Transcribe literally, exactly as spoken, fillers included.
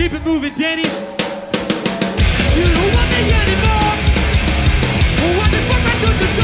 Keep it moving, Danny. You don't want me anymore. What is what I do to do?